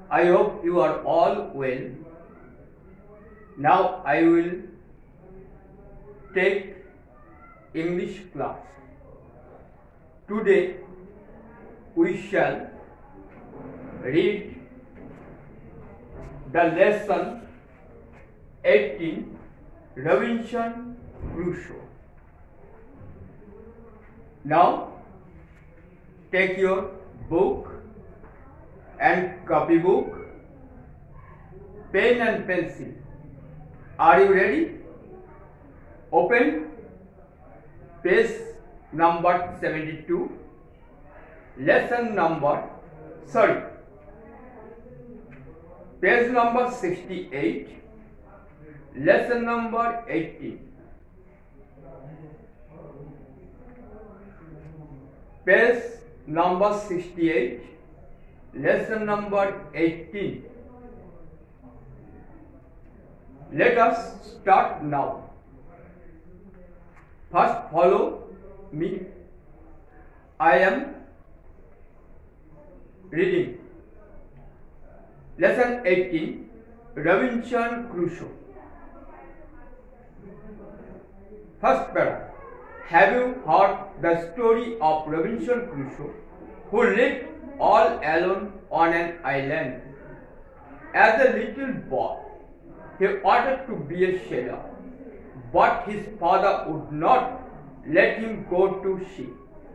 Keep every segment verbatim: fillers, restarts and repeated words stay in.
I hope you are all well. Now I will take English class. Today we shall read the lesson eighteen, Robinson Crusoe. Now take your book and copybook, pen and pencil. Are you ready? Open page number seventy-two, lesson number, sorry, page number sixty-eight, lesson number eighteen. Page number sixty-eight, lesson number eighteen. Let us start now. First follow me. I am reading lesson eighteen, Robinson Crusoe. First paragraph. Have you heard the story of Robinson Crusoe, who lived all alone on an island? As a little boy, he wanted to be a sailor, but his father would not let him go to sea.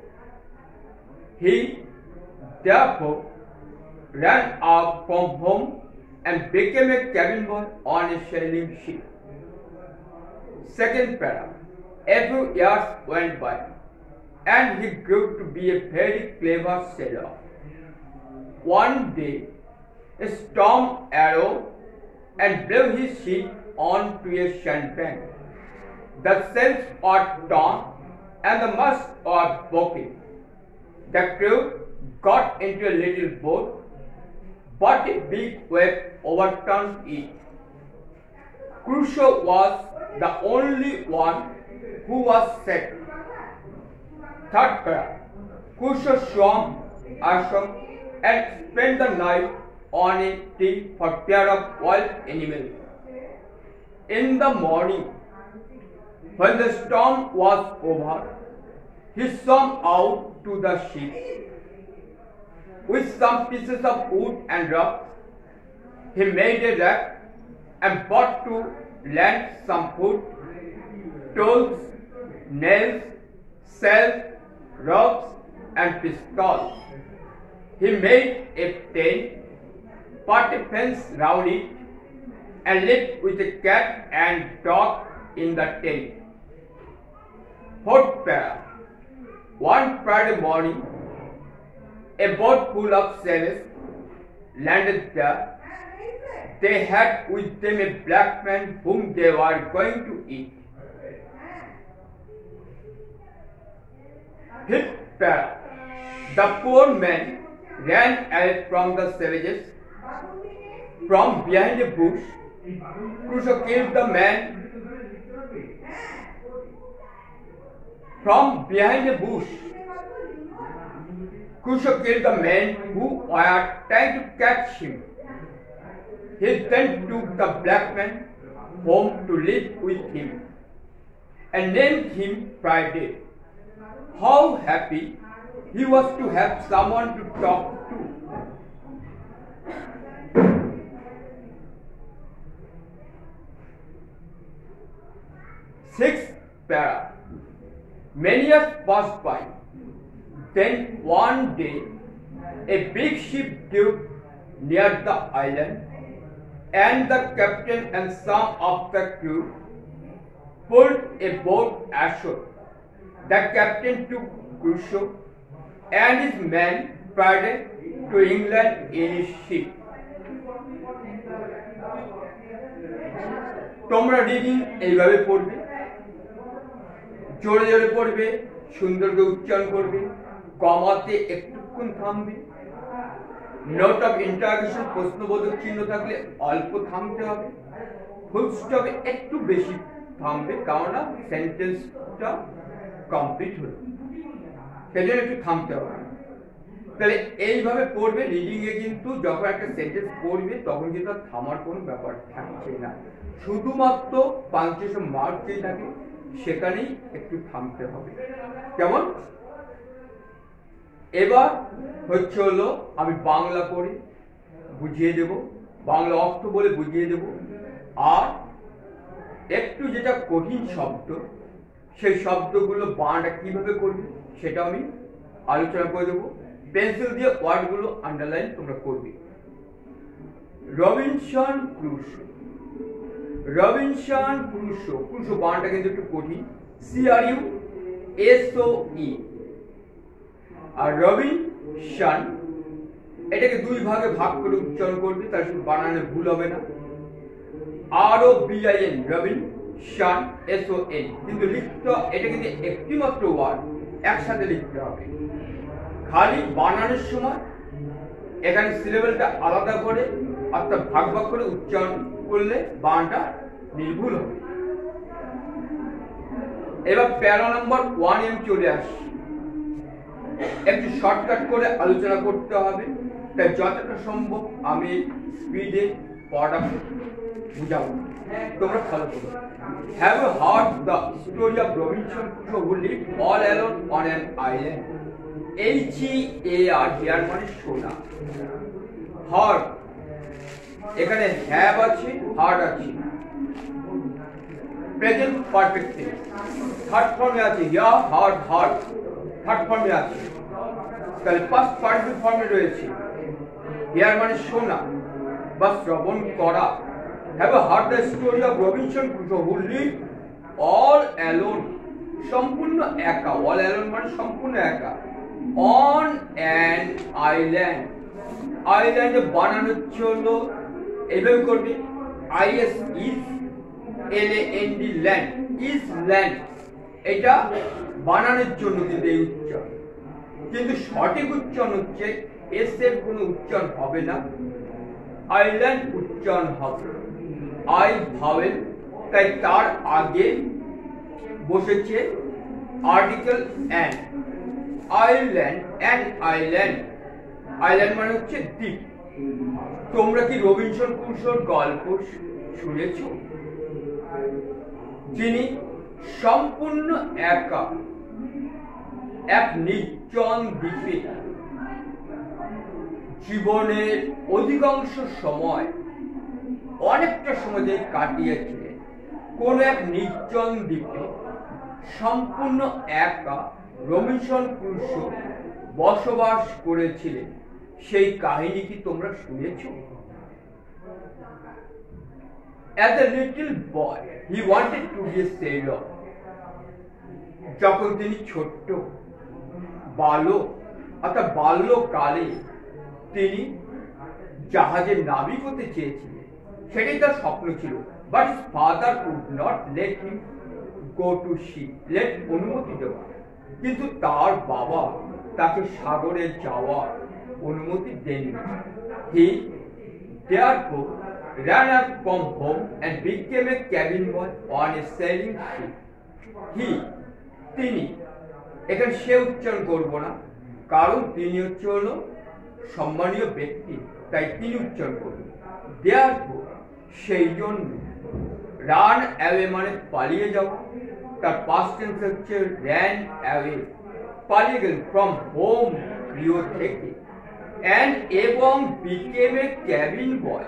He therefore ran out from home and became a cabin boy on a sailing ship. Second paragraph. A few years went by, and he grew to be a very clever sailor. One day, a storm arose and blew his ship onto a sandbank. The sails were torn and the masts were broken. The crew got into a little boat, but a big wave overturned it. Crusoe was the only one who was saved. Third paragraph. Crusoe swam ashore and spent the night on a tree for fear of wild animals. In the morning, when the storm was over, he swam out to the ship. With some pieces of wood and rocks, he made a raft and brought to land some food, tools, nails, sails, ropes, and pistols. He made a tent, put a fence round it, and lived with a cat and dog in the tent. Fourth paragraph. One Friday morning, a boat full of sailors landed there. They had with them a black man whom they were going to eat. Fifth paragraph. The poor man ran away from the savages. From behind a bush, Crusoe killed the man. From behind a bush, Crusoe killed the men who were trying to catch him. He then took the black man home to live with him and named him Friday. How happy he was to have someone to talk to. Sixth paragraph. Many years passed by. Then one day, a big ship docked near the island, and the captain and some of the crew pulled a boat ashore. The captain took Crusoe and his men Friday to England in his ship. তোমরা reading এইভাবে পড়বে, জোরে জোরে পড়বে, সুন্দর করে উচ্চারণ করবে, কমাতে একটুক্ষণ থামবে, নোট অফ ইন্টারোগেশন প্রশ্নবোধক চিহ্ন থাকলে অল্প থামতে হবে, ফুল স্টপে একটু বেশি থামবে, কারণ সেন্টেন্সটা কমপ্লিট হলো, সেজন্য একটু থামতে হবে। তাহলে এইভাবে পড়বে। রিডিং এ কিন্তু যখন একটা সেন্টেন্স পড়বে তখন কিন্তু থামার কোনো ব্যাপার থাকছে না, শুধুমাত্র পাঞ্চুয়েশন মার্ক যে থাকে সেখানেই একটু থামতে হবে। কেমন? এবার হচ্ছে হলো আমি বাংলা করে বুঝিয়ে দেব, বাংলা অর্থ বলে বুঝিয়ে দেব, আর একটু যেটা কঠিন শব্দ সেই শব্দগুলো বানানটা কিভাবে করবে সেটা আমি আলোচনা করে দেবো। পেন্সিল দিয়ে ওয়ার্ডগুলো আন্ডারলাইন তোমরা করবে। Robinson Crusoe, Robinson Crusoe, Crusoe বানানটা কিন্তু একটু কঠিন, C R U S O E. আর রবিনসন এটাকে দুই ভাগে ভাগ করে উচ্চারণ করবে, তার শুধু বানানে ভুল হবে না। R O B I N, Robinson, S O N, কিন্তু লিখতে এটা কিন্তু একটি মাত্র ওয়ার্ড, একসাথে লিখতে হবে। খালি বানানোর সময় এখানে সিলেবেলটা আলাদা করে অর্থাৎ ভাগ ভাগ করে উচ্চারণ করলে বানানটা নির্ভুল হবে। এবার প্যারা নাম্বার ওয়ান এম চলে আসে, একটু শর্টকাট করে আলোচনা করতে হবে, তাই যতটা সম্ভব আমি স্পিডে পড়া বুঝাবো, তোমরা ফলো করো। Have you heard the story of Robinson Crusoe who lived all alone on an island? H E A R, hear মানে শোনা। হার্ড, এখানে হ্যাভ আছে, হার্ড আছে, প্রেজেন্ট পারফেক্ট টেন্স, থার্ড ফর্মে আছে, ইয়া হার্ড হার্ড, থার্ড ফর্মে আছে, তাহলে পাস্ট পার্টিসিপল ফর্মে রয়েছে। হিয়ার মানে শোনা বা শ্রবণ করা। Have you heard the story of Robinson Crusoe who lived all alone, সম্পূর্ণ একা, অল অ্যালোন মানে সম্পূর্ণ একা, অন অ্যান আইল্যান্ড, আইল্যান্ডে বানানো হলো এইভাবে করবে, I S is L A N D, land, is land, এটা বানানোর জন্য কিন্তু এই উচ্চারণ, কিন্তু সঠিক উচ্চারণ হচ্ছে এস এর কোনো উচ্চারণ হবে না, আইল্যান্ড উচ্চারণ হবে, আই ভাওয়েল, তাই তার আগে বসেছে article an, island, an island, island মানে হচ্ছে দ্বীপ। তোমরা কি রবিনসন ক্রুসোর গল্প শুনেছ? যিনি সম্পূর্ণ একা এক নির্জন দ্বীপে জীবনের অধিকাংশ সময়, অনেকটা সময় যে কাটিয়েছিলেন কোন এক নির্জন দ্বীপে, সম্পূর্ণ একা রবিনসন ক্রুসো বসবাস করেছিলেন, সেই কাহিনী কি তোমরা শুনেছ? As a little boy, he wanted to be a sailor. যখন তিনি ছোট্ট বালক অর্থাৎ বাল্যকালে তিনি জাহাজের নাবিক হতে চেয়েছিলেন, সেটাই তার স্বপ্ন ছিল। But his father could not let him go to see, let অনুমতি দেওয়া, কিন্তু তার বাবা তাকে সাগরে যাওয়ার অনুমতি দেননি। হি therefore ran up from home and became a cabin boy on a sailing ship. He, তিনি, এখানে সে উচ্চারণ করব না, কারণ তিনি হচ্ছে হলো সম্মানীয় ব্যক্তি, তাই তিনি উচ্চারণ করবেন। therefore, সেই জন্য, রান অ্যাওয়ে মানে পালিয়ে যাওয়া, তার পাস্ট টেন্স হচ্ছে ran away, পালিয়ে গেলেন, ফ্রম হোম, গৃহ থেকে, and এবং became a cabin boy,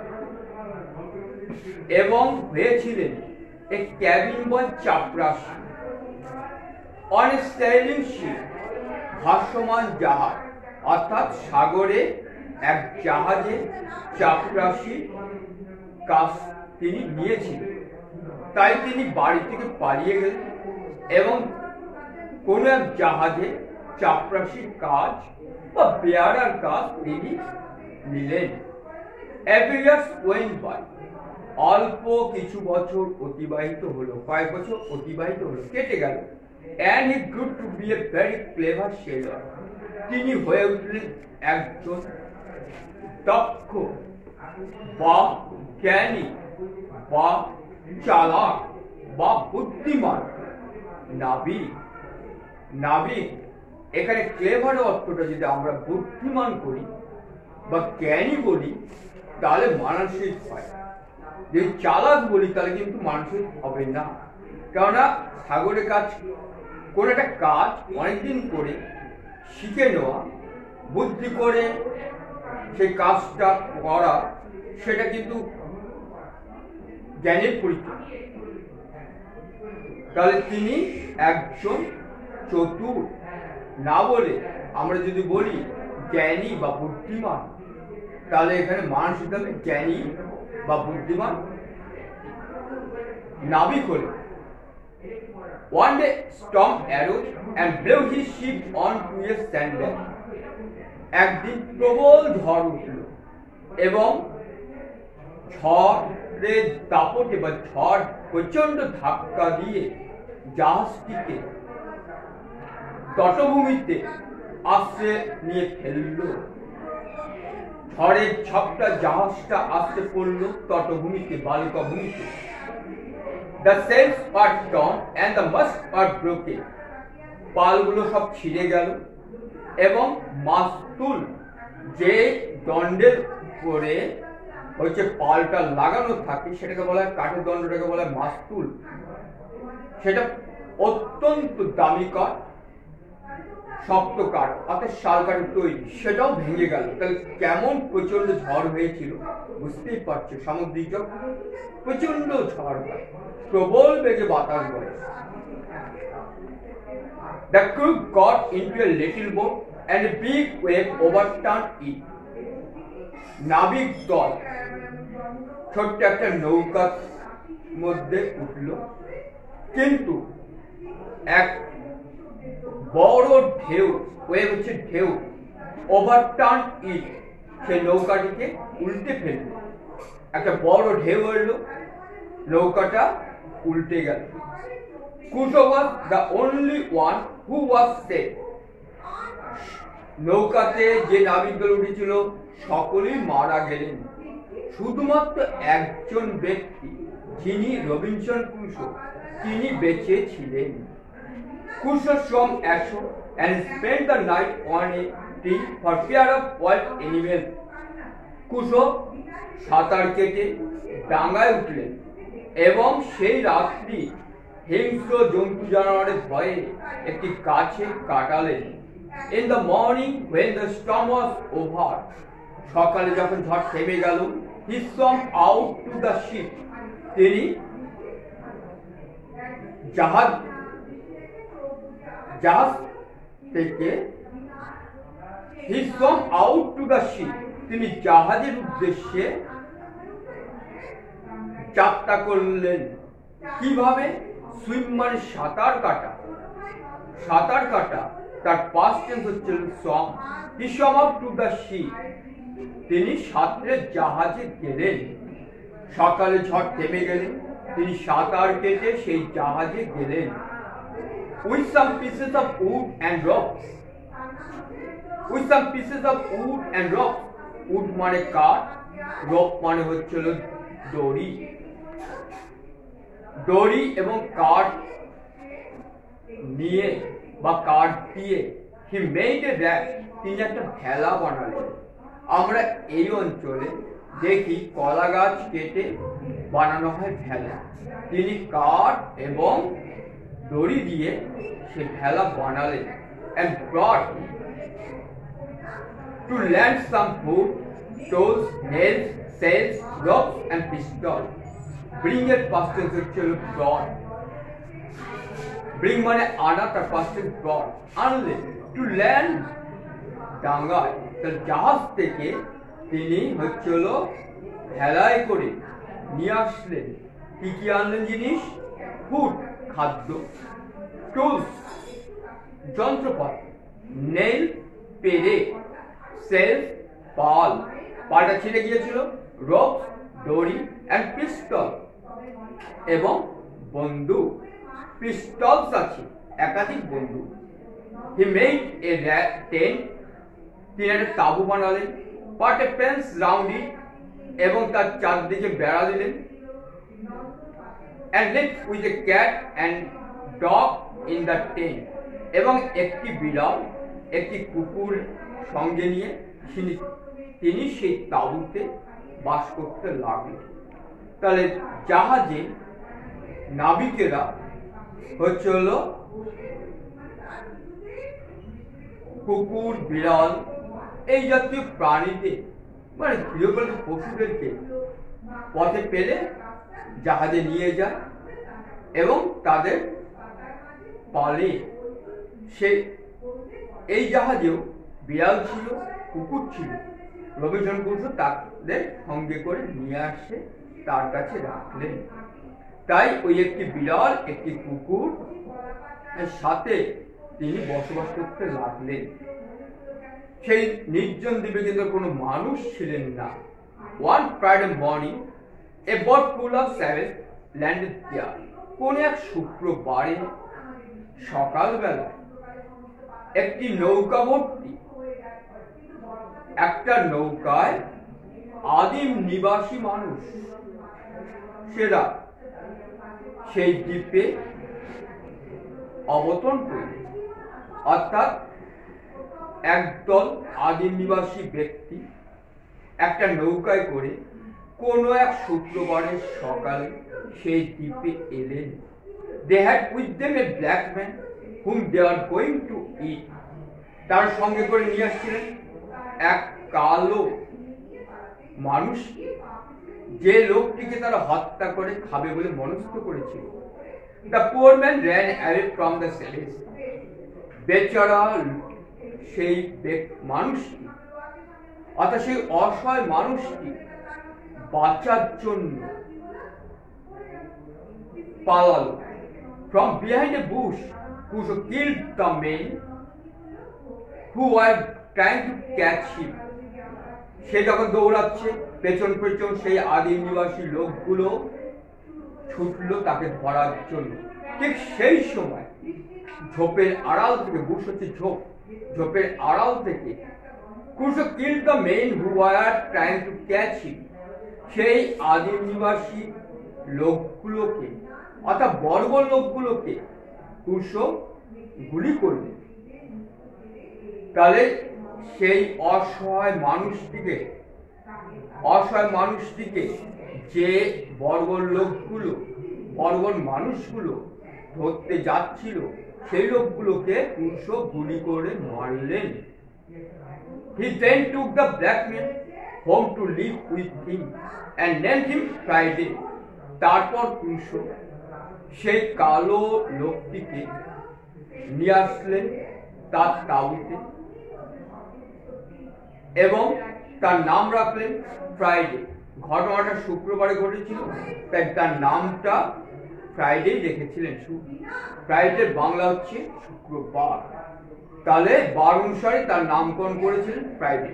এবং হয়েছিলেন এক ক্যাবিন বয়, চাপরাশি, অন এ সেলিং শিপ, ভাসমান জাহাজ, অর্থাৎ সাগরে এক জাহাজে চাপরাশি কাজ তিনি নিয়েছিলেন, তাই তিনি বাড়ি থেকে পালিয়ে গেলেন এবং কোন এক জাহাজে চাপরাশির কাজ বা বেয়ারার কাজ তিনি নিলেন। Every year went by, অল্প কিছু বছর অতিবাহিত হলো, কয়েক বছর অতিবাহিত হলো, কেটে গেল। And he grew to be a very clever sailor, তিনি হয়ে উঠলেন একজন দক্ষ বা জ্ঞানী বা চালাক বা বুদ্ধিমান নাবিক। নাবিক এখানে ক্লেভার অর্থটা যদি আমরা বুদ্ধিমান করি বা জ্ঞানী বলি তাহলে মানসিক হয়, যদি চালাক বলি তাহলে কিন্তু মানসিক হবে না। কেননা সাগরের কাজ কোনো একটা কাজ অনেকদিন করে শিখে নেওয়া, বুদ্ধি করে সেই কাজটা করা, সেটা কিন্তু জ্ঞানের পরিচয়। তাহলে তিনি একজন চতুর না বলে আমরা যদি বলি জ্ঞানী বা বুদ্ধিমান, তাহলে এখানে মানসিক হবে জ্ঞানী বা বুদ্ধিমান নাবিক হল। One day storm arose and blew his ship onto a sandbank. একদিন প্রবল ঝড় উঠল এবং ঝড়ের দাপটে বা ঝড় প্রচন্ড ধাক্কা দিয়ে জাহাজটিকে তটভূমিতে আশ্রয় নিয়ে ফেলল। ঝড়ের ঝাপটা জাহাজটা আশ্রয় পড়ল তটভূমিতে, বালুকা ভূমিতে। The sails were torn and the masts were broken. পালগুলো সব ছিঁড়ে গেল এবং মাস্তুল যে দণ্ডের করে হচ্ছে পালটা লাগানো থাকে সেটাকে বলা হয়, কাঠের দণ্ডটাকে বলা হয় মাস্তুল। সেটা অত্যন্ত দামি কাঠ, শক্ত কাঠ, অর্থাৎ শাল কাঠের তৈরি, সেটাও ভেঙে গেল। তাহলে কেমন প্রচন্ড ঝড় হয়েছিল বুঝতেই পারছো। সামুদ্রিক জগৎ প্রচন্ড ঝড় হয়, প্রবল বেগে বাতাস বয়। The crew got into a little boat and a big wave overturned it. নাবিক দল ছোট্ট একটা নৌকার মধ্যে উঠল, কিন্তু এক বড় ঢেউ, ওয়েভ হচ্ছে ঢেউ, ওভারটার্ন ইট, সেই নৌকাটিকে উল্টে ফেলল। একটা বড় ঢেউ এলো, নৌকাটা উল্টে গেল। Crusoe was the only one who was saved. নৌকাতে যে নাবিকদল উঠেছিল সকলেই মারা গেলেন, শুধুমাত্র একজন ব্যক্তি যিনি রবিনসন ক্রুসো, তিনি বেঁচে ছিলেন। Crusoe swam ashore and spent the night on a tree for fear of wild animals. Crusoe সাঁতার কেটে ডাঙায় উঠলেন এবং সেই রাত্রি হিংস্র জন্তু জানোয়ারের ভয়ে একটি গাছে কাটালেন। In the morning when the storm was over, সকালে যখন ঝড় থেমে গেল, he swam out to the ship, তিনি জাহাজ জাহাজ থেকে he swam out to the ship, তিনি জাহাজের উদ্দেশ্যে যাত্রা করলেন। কিভাবে? সুইম মানে সাঁতার কাটা, সাঁতার কাটা তার পাস্ট টেন্স হচ্ছে swam. He swam out to the ship, তিনি সাঁতরে জাহাজে গেলেন। সকালে ঝড় থেমে গেলেন, তিনি সাঁতার কেটে সেই জাহাজে গেলেন। With some pieces of wood and ropes, with some pieces of wood and ropes, wood মানে কাঠ, rope মানে হচ্ছিল দড়ি। দড়ি এবং কাঠ নিয়ে বা কাঠ দিয়ে he made a raft, তিনি একটা ভেলা বানালেন। আমরা এই অঞ্চলে দেখি কলা গাছ কেটে বানানো হয় ভেলা, তিনি কাঠ এবং দড়ি দিয়ে সে ভেলা বানালেন। and brought to land some food, tools, nails, sails, ropes and pistols. Bring এর past tense হচ্ছে brought, bring মানে আনা, তার past tense brought, আনলেন। to land ডাঙ্গায়, তার জাহাজ থেকে তিনি হচ্ছিল ভেলায় করে নিয়ে আসলেন। কি কি আনলেন জিনিস? ফুড খাদ্য, টুলস যন্ত্রপাতি, নেল পেরে, সেলস পাল, পালটা ছিঁড়ে গিয়েছিল, রোপ দড়ি, এন্ড পিস্তল এবং বন্দুক। পিস্তলস আছে, একাধিক বন্দুক। হি মেড এ টেন্ট, তিনি একটা তাঁবু বানালেন। পাট এ ফেন্স রাউন্ড ইট, এবং তার চারদিকে বেড়া দিলেন। and lived with a cat and dog in the tent, এবং একটি বিড়াল একটি কুকুর সঙ্গে নিয়ে তিনি সেই তাঁবুতে বাস করতে লাগলেন। তাহলে জাহাজে নাবিকেরা হচ্ছে হলো কুকুর, বিড়াল এই জাতীয় প্রাণীদের মানে গৃহপালিত পশুদেরকে পথে পেলে জাহাজে নিয়ে যায় এবং তাদের পালে। সে এই জাহাজেও বিড়াল ছিল, কুকুর ছিল। রবিনসন ক্রুসো তাদের সঙ্গে করে নিয়ে আসে, তার কাছে রাখলেন। তাই ওই একটি বিড়াল, একটি কুকুর সাথে তিনি বসবাস করতে লাগলেন। সেই নির্জন দ্বীপে কিন্তু কোনো মানুষ ছিলেন না। One Friday morning, a boat full of sailors landed there. কোন এক শুক্রবারে সকালবেলা একটি নৌকা ভর্তি, একটা নৌকায় আদিম নিবাসী মানুষ সেরা সেই দ্বীপে অবতরণ করল। অর্থাৎ একদল আদিম নিবাসী ব্যক্তি একটা নৌকায় করে কোনো এক শুক্রবারের সকালে সেই দ্বীপে এলেন। They had with them a black man whom they are going to eat. তার সঙ্গে করে নিয়ে আসছিলেন এক কালো মানুষ, যে লোকটিকে তারা হত্যা করে খাবে বলে মনস্থ করেছিল। The poor man ran away from the sailors. বেচারা সেই মানুষটি, অর্থাৎ সেই অসহায় মানুষটি বাঁচার জন্য পালালো। From behind a bush, Crusoe killed the men who were trying to catch him. সে যখন দৌড়াচ্ছে পেছন পেছন সেই আদিম নিবাসী লোকগুলো ছুটলো তাকে ধরার জন্য। ঠিক সেই সময় ঝোপের আড়াল থেকে, বুশ হচ্ছে ঝোপ, ঝোপের আড়াল থেকে Crusoe killed the men who were trying to catch him. সেই আদিম নিবাসী লোকগুলোকে অর্থাৎ বর্বর লোকগুলোকে Crusoe গুলি করলেন। তাহলে সেই অসহায় মানুষটিকে অসহায় মানুষটিকে যে বর্বর লোকগুলো বর্বর মানুষগুলো ধরতে যাচ্ছিল সেই লোকগুলোকে Crusoe গুলি করে মারলেন। He then took the black man home to live with him and named him Friday. তারপর Crusoe সেই কালো লোকটিকে নিয়ে আসলেন তার তাঁবুতে এবং তার নাম রাখলেন ফ্রাইডে। ঘটনাটা শুক্রবারে ঘটেছিল, তাই তার নামটা ফ্রাইডে রেখেছিলেন। ফ্রাইডে বাংলা হচ্ছে শুক্রবার, তাহলে বার অনুসারে তার নামকরণ করেছিলেন Friday.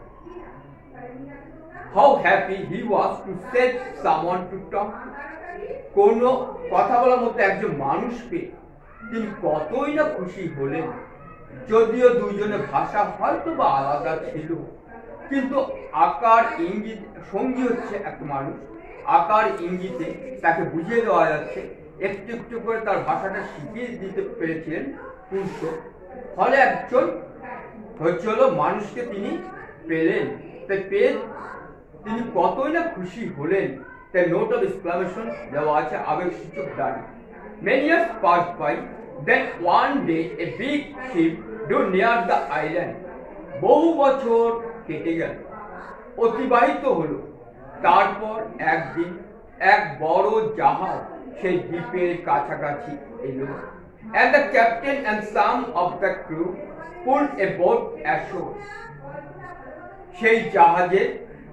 How happy he was to set someone to talk. কোনো কথা বলার মতো একজন মানুষকে তিনি কতই না খুশি হলেন। যদিও দুইজনের ভাষা হয়তো বা আলাদা ছিল, কিন্তু আকার ইঙ্গিত, সঙ্গী হচ্ছে একটা মানুষ, আকার ইঙ্গিতে তাকে বুঝিয়ে দেওয়া যাচ্ছে। একটু একটু করে তার ভাষাটা শিখিয়ে দিতে পেরেছিলেন Crusoe। ফলে একজন হচ্ছে হলো মানুষকে তিনি পেলেন। তাই পেয়ে তিনি কতই না খুশি হলেন। তাই নোট অফ এক্সক্লামেশন দেওয়া আছে, আবেগসূচক দাঁড়ি। Many years passed by, then one day a big ship drew near the island. বহু বছর কেটে গেল, অতিবাহিত হলো। তারপর একদিন এক বড় জাহাজ সেই দ্বীপের কাছাকাছি এলো। And the captain and some of the crew pulled a boat ashore. সেই জাহাজের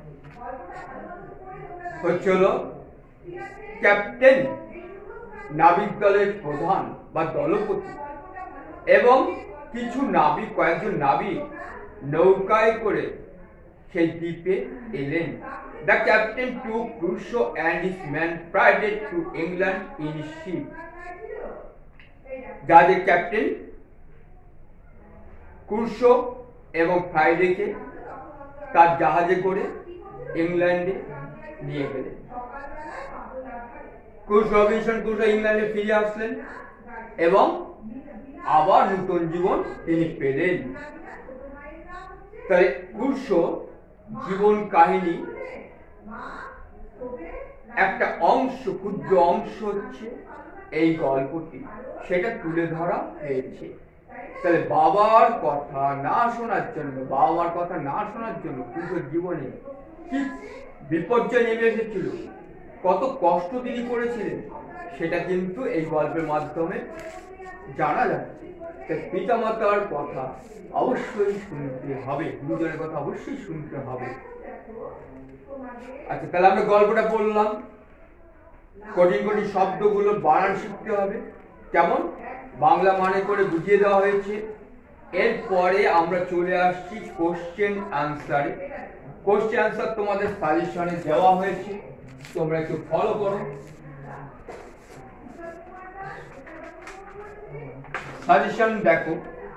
হচ্ছিল ক্যাপ্টেন, নাবিক দলের প্রধান বা দলপতি এবং কিছু নাবিক, কয়েকজন নাবিক নৌকায় করে সেই দ্বীপে এলেন। The captain took Crusoe and his men Friday to England in his ship. জাহাজের ক্যাপ্টেন Crusoe এবং ফ্রাইডেকে তার জাহাজে করে ইংল্যান্ডে নিয়ে গেলেন। Crusoe রবিনসন ক্রুসো ইংল্যান্ডে ফিরে আসলেন এবং আবার নতুন জীবন তিনি পেলেন। তাই ক্রুশো জীবন কাহিনী একটা অংশ, ক্ষুদ্র অংশ হচ্ছে এই গল্পটি, সেটা তুলে ধরা হয়েছে। তাহলে বাবার কথা না শোনার জন্য, বাবা মার কথা না শোনার জন্য ক্রুশোর জীবনে কি বিপর্যয় নেমে এসেছিল, কত কষ্ট তিনি করেছিলেন, সেটা কিন্তু এই গল্পের মাধ্যমে জানা যাচ্ছে। তাই পিতা মাতার কথা অবশ্যই শুনতে হবে, গুরুজনের কথা অবশ্যই শুনতে হবে। আচ্ছা, তাহলে আমরা গল্পটা বললাম, কঠিন কঠিন শব্দগুলো বানান শিখতে হবে, কেমন বাংলা মানে করে বুঝিয়ে দেওয়া হয়েছে। এরপরে আমরা চলে আসছি কোশ্চেন আনসারে। কোশ্চেন আনসার তোমাদের সাজেশনে দেওয়া হয়েছে, তোমরা একটু ফলো করো। সাজেশন দেখো,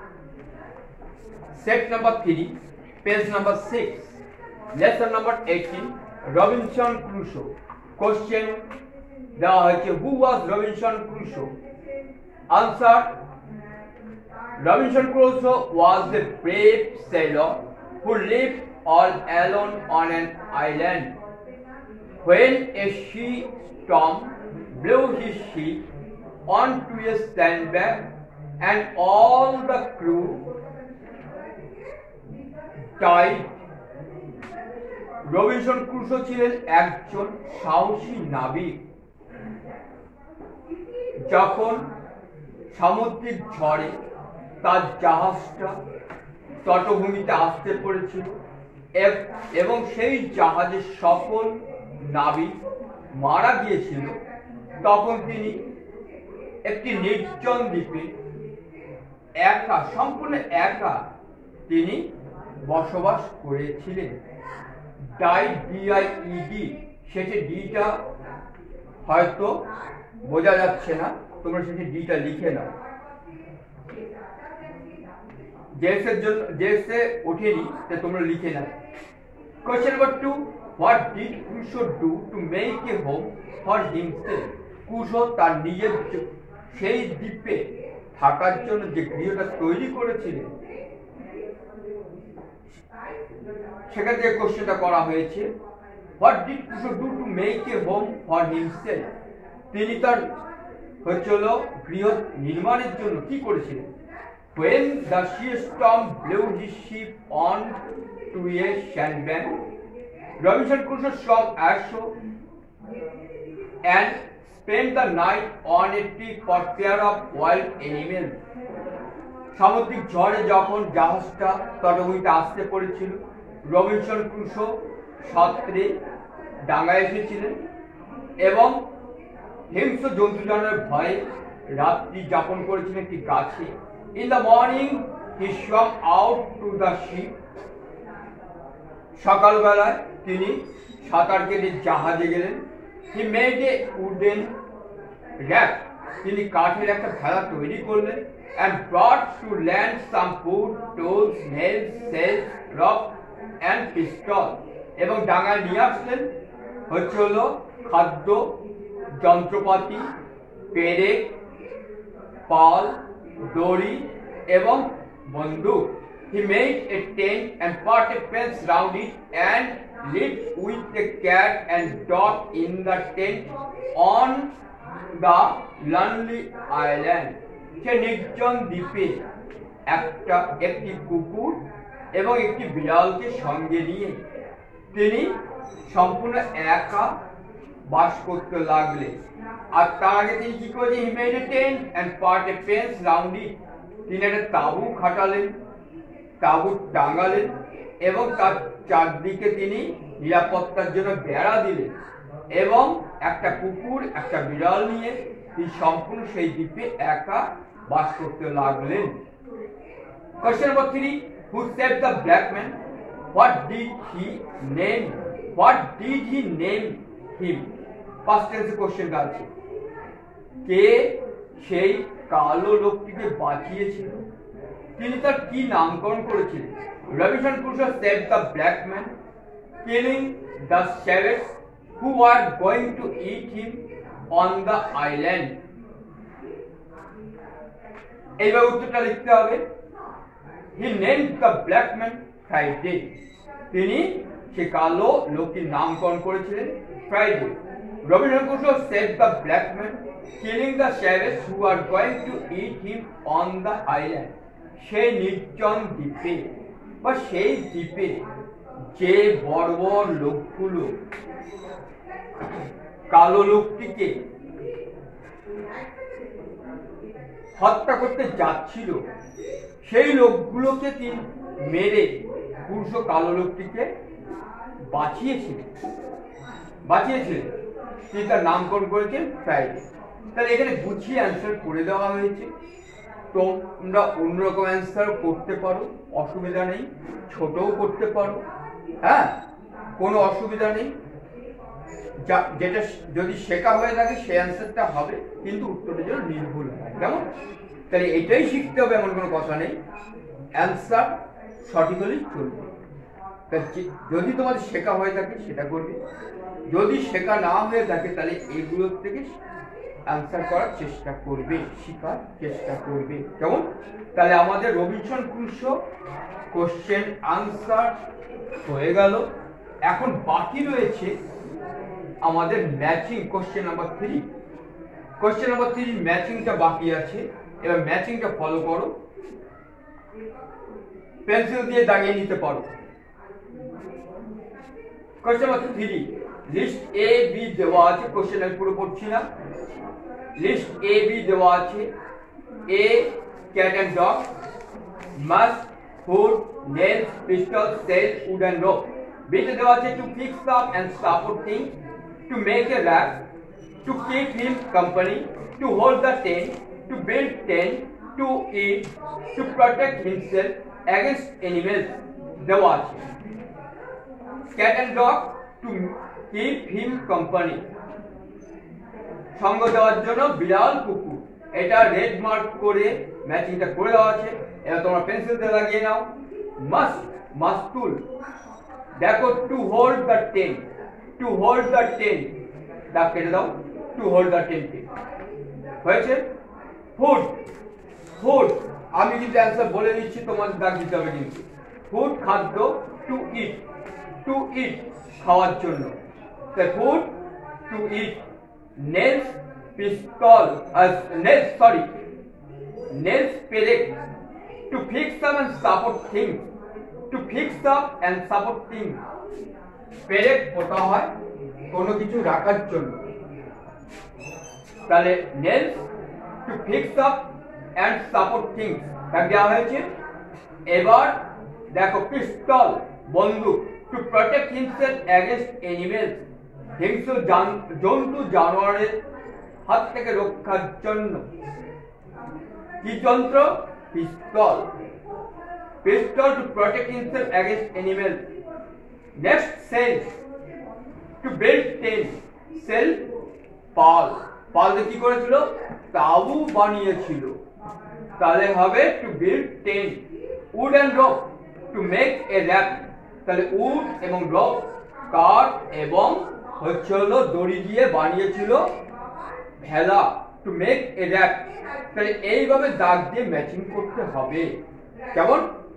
set number three, page number six, lesson number eighteen, Robinson Crusoe. Question দেওয়া হয়েছে, who was Robinson Crusoe? Answer, Robinson Crusoe was a brave sailor who lived all alone on an island. When a sea storm blew his ship onto a sandbank and all the crew died. Robinson Crusoe ছিলেন একজন সাহসী নাবিক। যখন সামুদ্রিক ঝড়ে তার জাহাজটা তটভূমিতে আসতে পড়েছিল এবং সেই জাহাজের সকল নাবিক মারা গিয়েছিল, তখন তিনি একটি নির্জন দ্বীপে একা, সম্পূর্ণ একা তিনি বসবাস করেছিলেন। ডাই, ডিআইইডি, শেষে ডিটা হয়তো বোঝা যাচ্ছে না, তোমরা শেষে ডিটা লিখে নাও। জেসের জন্য জেসে ওঠেনি, তাই তোমরা লিখে নাও। Question number two, what did Crusoe do to make a home for himself? Crusoe তার নিজের সেই দ্বীপে থাকার জন্য যে গৃহটা তৈরি করেছিলেন, সেখান থেকে কোশ্চেনটা করা হয়েছে, what did Crusoe do to make a home for himself? তিনি তার হচ্ছিল গৃহ নির্মাণের জন্য কি করেছিলেন? When the sea storm blew his ship on to a sandbank, Robinson Crusoe swam ashore and spent the night on a tree for fear of wild animals. সামুদ্রিক ঝড়ে যখন জাহাজটা তটভূমিতে আসতে পড়েছিল, রবিনসন ক্রুশো সাঁতরে ডাঙায় এসেছিলেন এবং হিংস্র জন্তু জানোয়ারের ভয়ে রাত্রি যাপন করেছিলেন একটি গাছে। In the morning he swam out to the ship. সকালবেলায় তিনি সাঁতার কেটে জাহাজে গেলেন। He made a wooden raft. তিনি কাঠের একটা ভেলা তৈরি করলেন and brought to land some food, tools, nails, sails, rope and pistol. এবং ডাঙায় নিয়ে আসলেন হচ্ছে হলো খাদ্য, যন্ত্রপাতি, পেরেক, পাল, দড়ি এবং বন্দুক। He made a tent and put a fence round it and lived with the cat and dog in the tent on the lonely island. সে নির্জন দ্বীপে একটা একটি কুকুর এবং একটি বিড়ালকে সঙ্গে নিয়ে তিনি সম্পূর্ণ একা বাস করতে লাগলেন। আর তার আগে তিনি কি করেছেন? He made a tent and put a fence round it. তিনি একটা তাঁবু খাটালেন, তাঁবু টাঙালেন এবং তার চারদিকে তিনি নিরাপত্তার জন্য বেড়া দিলেন এবং একটা কুকুর, একটা বিড়াল নিয়ে তিনি সম্পূর্ণ সেই দ্বীপে একা বাস করতে লাগলেন। Question number three, who saved the black man? What did he name? What did he name him? First টেন্সে কোশ্চেনটা আছে, কে সেই কালো লোকটিকে বাঁচিয়েছিল? তিনি তার কি নামকরণ করেছিলেন? Robinson Crusoe saved the black man, killing the savage who are going to eat him on the island. এইভাবে উত্তরটা লিখতে হবে। He named the black man Friday. তিনি সে কালো লোকটির নামকরণ করেছিলেন Friday. Rabindranath Ghosh saved the black man killing the savage who are going to eat him on the island. সেই নির্জন দ্বীপে বা সেই দ্বীপে যে বড় বড় লোকগুলো কালো লোকটিকে হত্যা করতে যাচ্ছিল, সেই লোকগুলোকে তিনি মেরে পুরুষ কালো লোকটিকে বাঁচিয়েছিলেন বাঁচিয়েছিলেন তিনি তার নামকরণ করেছেন ফ্রাইডে। তাহলে এখানে গুছিয়ে অ্যান্সার করে দেওয়া হয়েছে। তোমরা অন্যরকম অ্যান্সার করতে পারো, অসুবিধা নেই, ছোটও করতে পারো, হ্যাঁ, কোনো অসুবিধা নেই। যা যেটা যদি শেখা হয়ে থাকে সেই অ্যান্সারটা হবে, কিন্তু উত্তরটা যেন নির্ভুল হয়। কেমন? তাহলে এটাই শিখতে হবে, এমন কোনো কথা নেই। অ্যান্সার সঠিক হলেই চলবে। যদি তোমাদের শেখা হয়ে থাকে সেটা করবে, যদি শেখা না হয়ে থাকে তাহলে এগুলোর থেকে অ্যান্সার করার চেষ্টা করবে, শেখার চেষ্টা করবে। কেমন? তাহলে আমাদের রবিনসন ক্রুসো কোশ্চেন আনসার হয়ে গেল। এখন বাকি রয়েছে আমাদের matching question number three. Question number three ম্যাচিংটা বাকি আছে। এবার ম্যাচিংটা ফলো করো, পেন্সিল দিয়ে দাগিয়ে নিতে পারো। Question number three, list A B দেওয়া আছে। কোশ্চেন আমি পুরো পড়ছি না। লিস্ট এ বি দেওয়া আছে। A cat and dog, mask, food, nails, pistol, sail, wood and rope. বিতে দেওয়া আছে to fix up and support thing, to make a raft, to keep him company, to hold the tent, to build tent, to eat, to protect himself against animals. দেওয়া আছে। cat and dog, to keep him company, সঙ্গ দেওয়ার জন্য বিড়াল কুকুর। এটা red mark করে ম্যাচিংটা করে দেওয়া আছে। এবার তোমরা পেন্সিল দিয়ে লাগিয়ে নাও। মাস্ট, মাস্তুল, দেখো to hold the tent, to hold the tent, দাগ কেটে দাও। টু হোল্ড দ্য টেন্ট হয়েছে। ফুড, ফুড, আমি কিন্তু অ্যান্সার বলে দিচ্ছি, তোমাদের দাগ দিতে হবে কিন্তু। ফুড খাদ্য, টু ইট, টু ইট খাওয়ার জন্য, তাই food to eat. Nails, pistol, nails sorry nails পেরেক, to fix up and support things, to fix up and support things. পেরেক পোতা হয় কোনো কিছু রাখার জন্য, তাহলে nails to fix up and support things দাগ দেওয়া হয়েছে। এবার দেখো পিস্তল, বন্দুক, to protect himself against animals, হিংস্র জন্তু জানোয়ারের হাত থেকে রক্ষার জন্য। কি যন্ত্র? পিস্তল, পিস্তল to protect himself against animals. Next, cell, to build tent, cell, পাল, পাল দিয়ে কি করেছিল? তাবু বানিয়েছিল, তাহলে হবে to build tent. Wood and rope, to make a raft, তাহলে উড এবং রপ কাঠ এবং হচ্ছে হলো দড়ি দিয়ে বানিয়েছিল ভেলা, টু মেক এ র্যাপ। তাহলে এইভাবে দাগ দিয়ে ম্যাচিং করতে হবে। কেমন?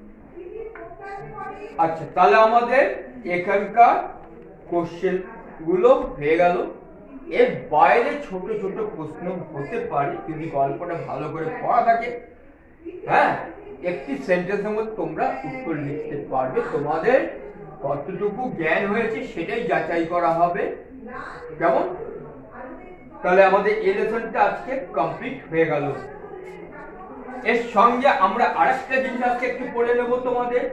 আচ্ছা, তাহলে আমাদের এখানকার কোশ্চেন গুলো হয়ে গেল। এর বাইরে ছোট ছোট প্রশ্ন হতে পারে যদি গল্পটা ভালো করে পড়া থাকে। হ্যাঁ, একটি সেন্টেন্সের মধ্যে তোমরা উত্তর লিখতে পারবে। তোমাদের কতটুকু জ্ঞান হয়েছে সেটাই যাচাই করা হবে। কেমন? তাহলে আমাদের এই লেসনটা আজকে কমপ্লিট হয়ে গেল। এর সঙ্গে আমরা আরেকটা জিনিস আজকে একটু পড়ে নেব তোমাদের।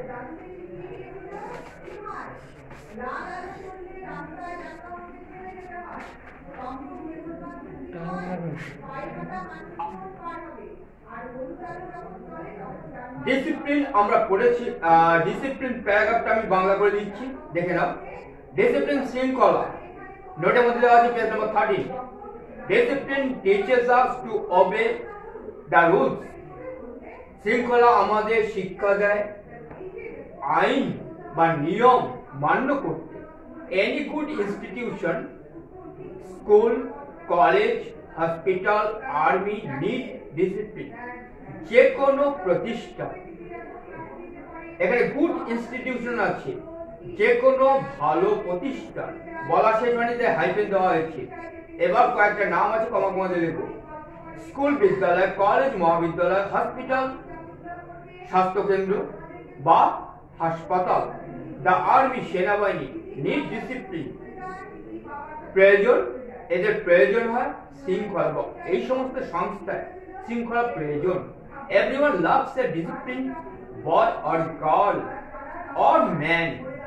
ডিসিপ্লিন আমরা পড়েছি। ডিসিপ্লিন প্যারাগ্রাফটা আমি বাংলা করে দিচ্ছি, দেখে নাও। ডিসিপ্লিন শৃঙ্খলা, নোটের মধ্যে দেওয়া আছে page number thirteen. Discipline teaches us to obey the rules, শৃঙ্খলা আমাদের শিক্ষা দেয় আইন বা নিয়ম মান্য করতে। Any good institution, school, college, hospital, army need discipline. যে কোনো প্রতিষ্ঠান, এখানে গুড ইনস্টিটিউশন আছে, যে কোনো ভালো প্রতিষ্ঠান, বলা শেষ বাণীতে হাইফেন দেওয়া হয়েছে। এবার কয়েকটা নাম আছে, কমা কমা দিয়ে লিখবো। স্কুল, বিদ্যালয়, কলেজ, মহাবিদ্যালয়, হসপিটাল, স্বাস্থ্যকেন্দ্র বা হাসপাতাল। দ্য আর্মি, সেনাবাহিনী, নিড ডিসিপ্লিন, প্রয়োজন, এদের প্রয়োজন হয় শৃঙ্খলা। এই সমস্ত সংস্থায় শৃঙ্খলা প্রয়োজন। Everyone loves a discipline, boy or girl or man.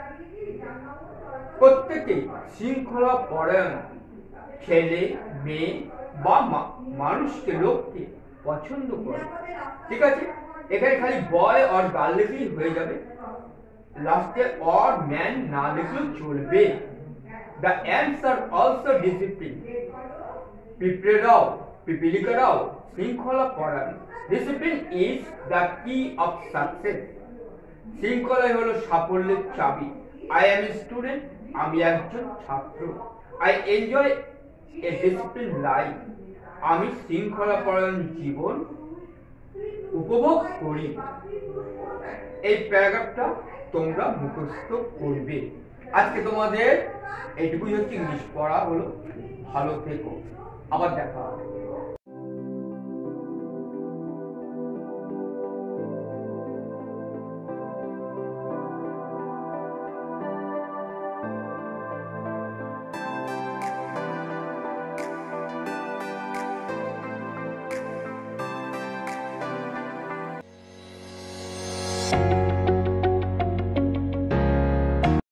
প্রত্যেকে শৃঙ্খলা পরায়ণ ছেলে, মেয়ে বা মানুষকে, লোককে পছন্দ করে। ঠিক আছে, এখানে খালি বয় অর গার্ল লিখলেই হয়ে যাবে, লাস্টে অর ম্যান না লিখলেও চলবে। The ants are also discipline, পিঁপড়েরাও, পিপিলিকারাও শৃঙ্খলা পরায়ণ। Discipline is the key of success. শৃঙ্খলাই হলো সাফল্যের চাবি। আই এম এ স্টুডেন্ট, আমি একজন ছাত্র। I enjoy a discipline life, আমি শৃঙ্খলা পরায়ণ জীবন উপভোগ করি। এই প্যারাগ্রাফটা তোমরা মুখস্থ করবে। আজকে তোমাদের এইটুকুই হচ্ছে ইংলিশ পড়া হলো। ভালো থেকো, আবার দেখা হবে।